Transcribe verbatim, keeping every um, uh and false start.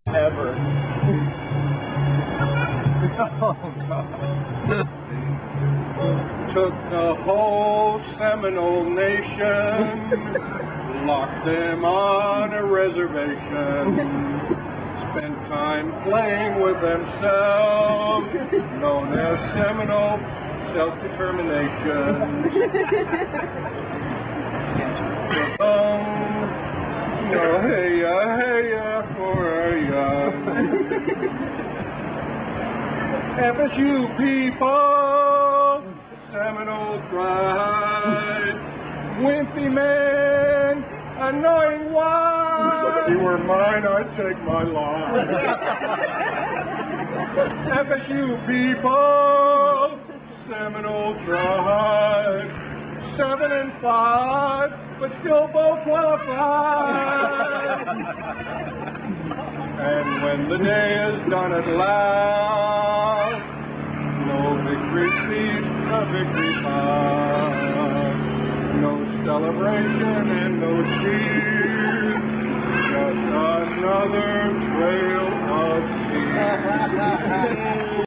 ever. Oh, God. Took the whole Seminole nation, locked them on a reservation, spent time playing with themselves, known as Seminole self-determination. Um, no, hey ya, hey ya, for a young F S U people, Seminole pride, wimpy man, annoying wife. If you were mine, I'd take my life. F S U people, Seminole pride, seven and five, but still both qualified. And when the day is done at last, no victory feast, no victory pass, no celebration and no cheer.